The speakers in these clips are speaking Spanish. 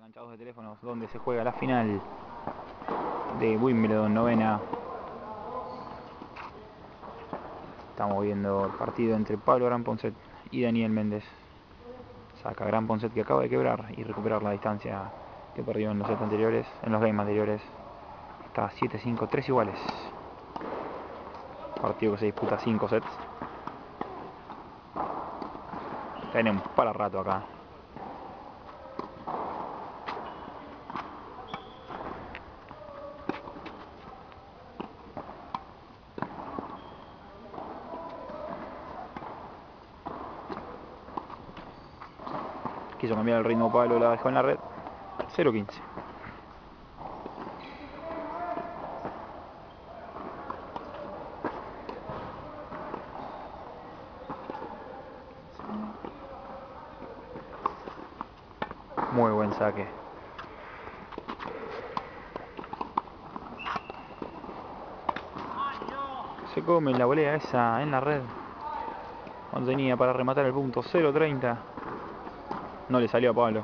Cancha 2 de teléfonos, donde se juega la final de Wimbledon, novena. Estamos viendo el partido entre Pablo Gran Ponset y Daniel Méndez. Saca Gran Ponset, que acaba de quebrar y recuperar la distancia que perdió en los sets anteriores, en los games anteriores. Está 7-5, 3 iguales. Partido que se disputa 5 sets. Tenemos para rato acá. Quiso cambiar el ritmo Pablo, la dejó en la red. 0-15. Muy buen saque. Se come la volea esa en la red. Cuando tenía para rematar el punto. 0-30. No le salió a Pablo.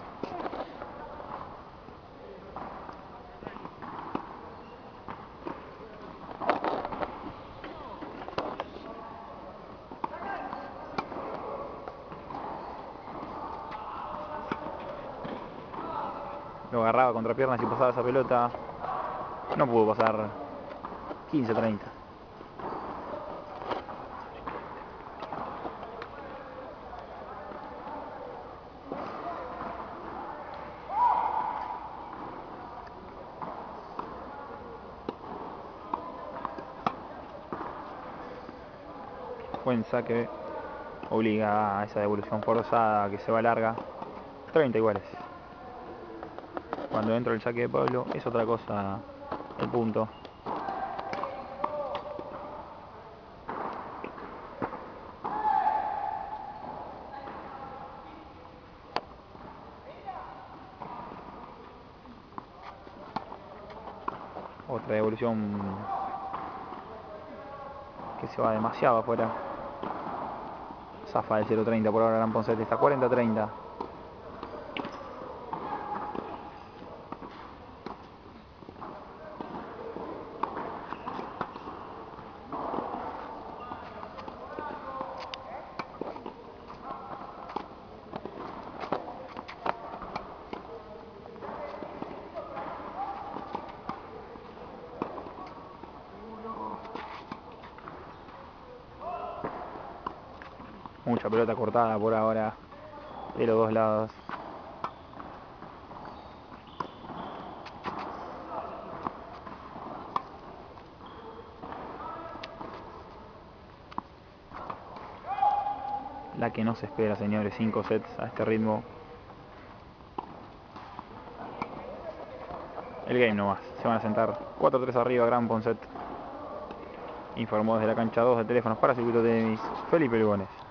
Lo agarraba contra piernas y pasaba esa pelota. No pudo pasar. 15-30. Buen saque. Obliga a esa devolución forzada que se va larga. 30 iguales. Cuando entra el saque de Pablo es otra cosa el punto. Otra devolución que se va demasiado afuera. Zafa del 0-30 por ahora Gran Ponset. Está 40-30. Mucha pelota cortada por ahora de los dos lados. La que no se espera, señores. 5 sets a este ritmo. El game nomás. Se van a sentar 4-3 arriba Gran Ponset. Informó desde la cancha 2 de teléfonos para Circuito Tenis Felipe Lugones.